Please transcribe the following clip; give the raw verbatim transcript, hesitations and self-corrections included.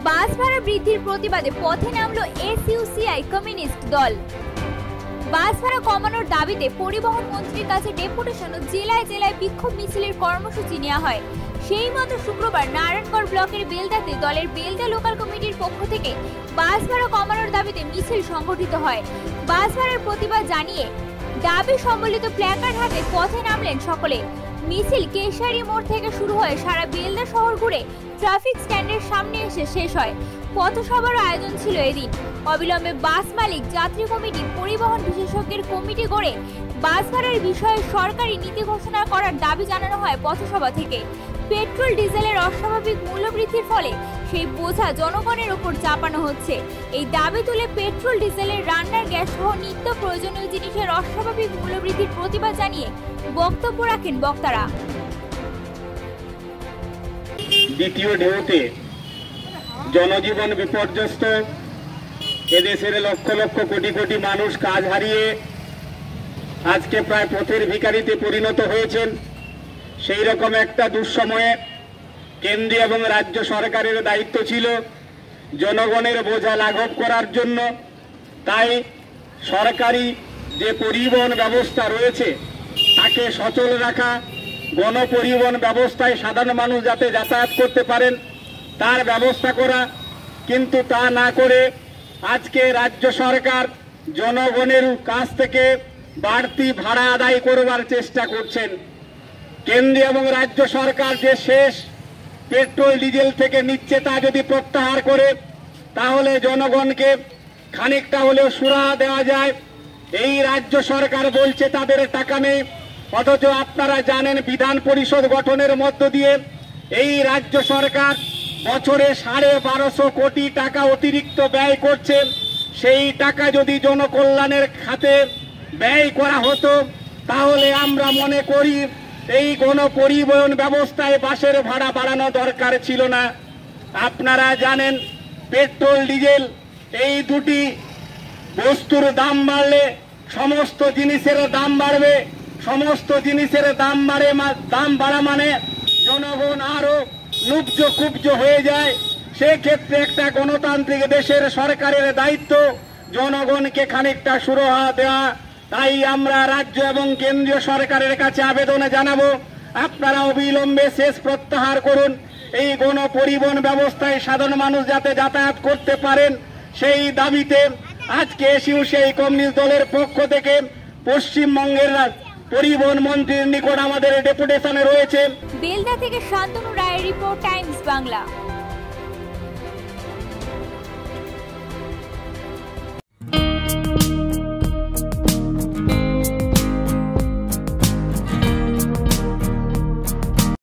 বাস ভাড়া বৃদ্ধির প্রতিবাদে পথে নামলো এসইউসিআই কমিউনিস্ট দল। বাস ভাড়া কমানোর দাবিতে পরিবহন মন্ত্রীর কাছে ডেপুটেশন ও জেলায় জেলায় বিক্ষোভ মিছিলের কর্মসূচি নেওয়া হয়। সেই মতো শুক্রবার নারায়ণগড় ব্লকের বেলদাতে দলের বেলদা লোকাল কমিটির পক্ষ থেকে বাস ভাড়া কমানোর দাবিতে মিছিল সংগঠিত হয়। বাস ভাড়ার প্রতিবাদ জানিয়ে দাবি সম্বলিত প্ল্যাকার্ড হাতে পথে নামলেন সকলে। মিছিল কেশারি মোড় থেকে শুরু হয়ে সারা বেলদা শহর ঘুরে ট্রাফিক স্ট্যান্ডের সামনে এসে শেষ হয়। পথসভার আয়োজন ছিল এদিন। অবিলম্বে বাস মালিক, যাত্রী কমিটি, পরিবহন বিশেষজ্ঞের কমিটি গড়ে বাস ভাড়ার বিষয়ে সরকারি নীতি ঘোষণা করার দাবি জানানো হয় পথসভা থেকে। পেট্রোল ডিজেলের অস্বাভাবিক মূল্যবৃদ্ধির ফলে সেই বোঝা জনগণের ওপর চাপানো হচ্ছে। এই দাবি তুলে পেট্রোল ডিজেলের রান্নার গ্যাস সহ নিত্য প্রয়োজনীয় জিনিসের অস্বাভাবিক মূল্যবৃদ্ধির প্রতিবাদ জানিয়ে বক্তব্য রাখেন বক্তারা। দ্বিতীয় ঢেউতে জনজীবন বিপর্যস্ত, এদেশের লক্ষ লক্ষ কোটি কোটি মানুষ কাজ হারিয়ে আজকে প্রায় পথের ভিখারিতে পরিণত হয়েছেন। সেই রকম একটা দুঃসময়ে কেন্দ্রীয় এবং রাজ্য সরকারের দায়িত্ব ছিল জনগণের বোঝা লাঘব করার জন্য। তাই সরকারি যে পরিবহন ব্যবস্থা রয়েছে তাকে সচল রাখা, গণপরিবহন ব্যবস্থায় সাধারণ মানুষ যাতে যাতায়াত করতে পারেন তার ব্যবস্থা করা। কিন্তু তা না করে আজকে রাজ্য সরকার জনগণের কাছ থেকে বাড়তি ভাড়া আদায় করবার চেষ্টা করছেন। কেন্দ্রীয় এবং রাজ্য সরকার যে শেষ পেট্রোল ডিজেল থেকে নিচ্ছে তা যদি প্রত্যাহার করে তাহলে জনগণকে খানিকটা হলেও সুরাহা দেওয়া যায়। এই রাজ্য সরকার বলছে তাদের টাকা নেই, অথচ আপনারা জানেন বিধান পরিষদ গঠনের মধ্য দিয়ে এই রাজ্য সরকার বছরে সাড়ে বারোশো কোটি টাকা অতিরিক্ত ব্যয় করছে। সেই টাকা যদি জনকল্যাণের খাতে ব্যয় করা হতো তাহলে আমরা মনে করি এই গণপরিবহন ব্যবস্থায় বাসের ভাড়া বাড়ানো দরকার ছিল না। আপনারা জানেন পেট্রোল ডিজেল এই দুটি বস্তুর দাম বাড়লে সমস্ত জিনিসের দাম বাড়বে। সমস্ত জিনিসের দাম বাড়ে দাম বাড়া মানে জনগণ আরো লুব্জ কুব্জ হয়ে যায়। সেক্ষেত্রে একটা গণতান্ত্রিক দেশের সরকারের দায়িত্ব জনগণকে খানিকটা সুরাহা দেওয়া। তাই আমরা রাজ্য এবং কেন্দ্রীয় সরকারের কাছে আবেদন জানাবো, আপনারা অবিলম্বে শেষ প্রত্যাহার করুন। এই গণপরিবহন ব্যবস্থায় সাধারণ মানুষ যাতে যাতায়াত করতে পারেন সেই দাবিতে আজকে এসইউসিআই কমিউনিস্ট দলের পক্ষ থেকে পশ্চিমবঙ্গের পরিবহন মন্ত্রীর নিকট আমাদের ডেপুটেশনে রয়েছে। বেলদা থেকে শান্তনু রায়ের রিপোর্ট, টাইমস বাংলা।